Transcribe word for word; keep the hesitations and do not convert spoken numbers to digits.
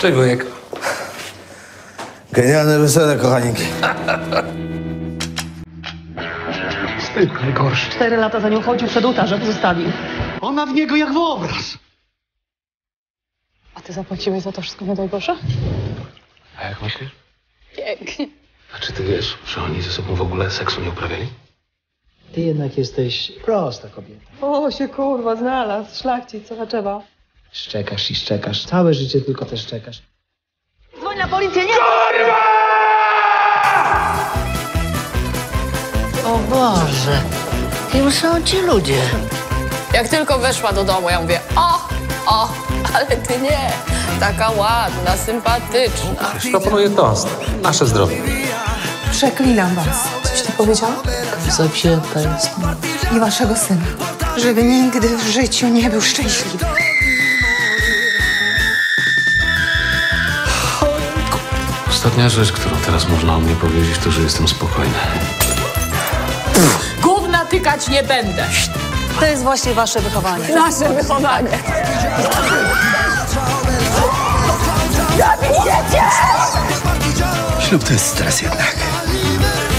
Cześć, wujek. Genialne wesele, kochaniki. Wstyd najgorszy. Cztery lata za nią chodził, przed ołtarzem zostawił. Ona w niego jak w obraz. A ty zapłaciłeś za to wszystko, nie daj Boże? A jak myślisz? Pięknie. A czy ty wiesz, że oni ze sobą w ogóle seksu nie uprawiali? Ty jednak jesteś prosta kobieta. O, się kurwa znalazł, szlachcic, co zaczęła. Szczekasz i szczekasz. Całe życie tylko też czekasz. Dzwoń na policję, nie! O Boże, kim są ci ludzie? Jak tylko weszła do domu, ja mówię, o, o, ale ty nie, taka ładna, sympatyczna. Proponuję toast. Nasze zdrowie. Przeklinam was. Coś ty powiedziała? Zawzięta jest. I waszego syna. Żeby nigdy w życiu nie był szczęśliwy. Ostatnia rzecz, którą teraz można o mnie powiedzieć, to, że jestem spokojny. Gówna tykać nie będę. To jest właśnie wasze wychowanie. Nasze wychowanie. Ślub to jest stres jednak.